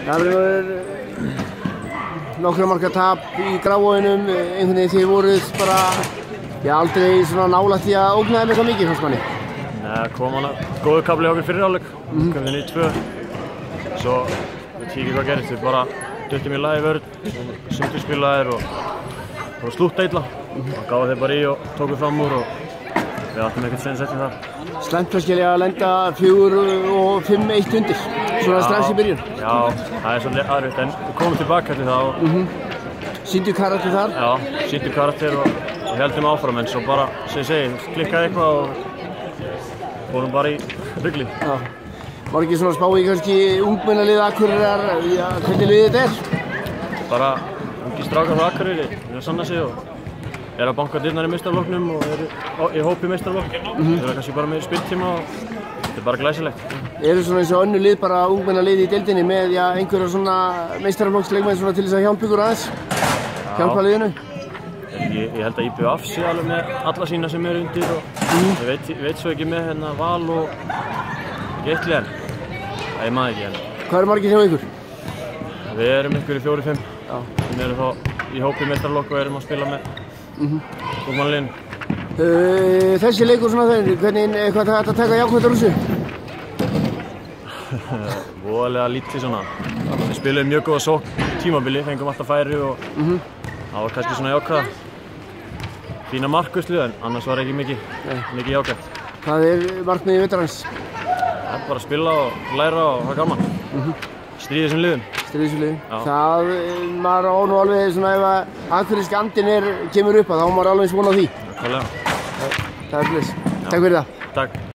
Það er nokkra marka tap í Grafarvoginum, einhvern veginn þið voruð bara aldrei svona nálægt í að ógna þeim eitthvað mikið fannst manni. Nei, kom hann góður kafli okkur fyrir hálfleik, komum við 2. Svo veit ég ekki hvað gerist, við bara duttum í lagi vörn, sundurspilaðir og slútta illa. Og gáðu þeir bara í og tóku fram úr og við áttum ekkert sens eftir það. Slæmt kannski að lenda 4 og 5-1 undir, svona strax í byrjun. Já, það er svolítið aðriðt en við komum tilbaka til það og Sýndu karakter þar? Já, sýndu karakter og heldum áfram en svo bara, sem ég segi, klikkaði eitthvað og fórum bara í rugli. Já. Var ekki svona spá í kannski ungmennalið Akureyrar, hvernig liðið þetta er? Bara ungi strákar frá Akureyri, við sanna sig og að banka dyrnar í meistaraflokknum og í hópi meistaraflokk. Þeir kannski bara með spiltíma og þetta er bara glæsilegt. Eru svona eins og önnur lið bara ungmennalið í deildinni með einhverja svona meistaraflokksleikmenn svona til þess að hjálpa ykkur aðeins? Hjálpa liðinu? Ég held að IBF sé alveg með alla sína sem eru undir og ég veit svo ekki með hérna Val og Geitli en ég maður ekki en. Hvað eru margir hjá ykkur? Við erum ykkur í 4-5 sem eru þá í hópi meistaraflokk og erum að spila með ungmennaliðinu. Þessi leikur svona þegar, hvernig eitthvað það að taka jákvæmt úr þessu? Voðalega lítið svona. Við spiluðum mjög góða sókn tímabili, fengum alltaf færi og það var kannski svona jákvæða. Fína markvörslu en annars var ekki mikið jákvætt. Hvað er markmiðið vetrarins? Það er bara að spila og læra og hafa gaman. Stríða þessum liðum. Stríða þessum liðum. Það, maður á nú alveg svona ef að akureyriski andinn kemur upp þá maður alveg svona á því. Nákvæmlega. Það er bless. Takk fyrir það. Takk.